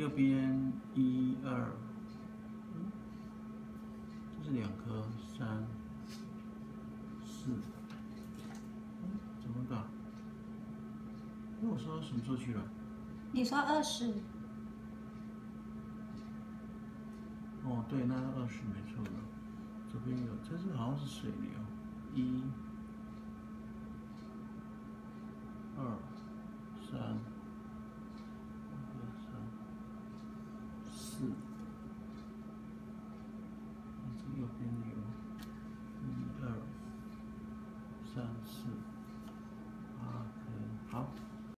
右边1、2，这是2颗，3、4，怎么搞？那我说什么时候去了？ 你说20。 哦，对，那20没错了。左边有，这是好像是水流，1、2、3、4，这右边有1、2、3、4。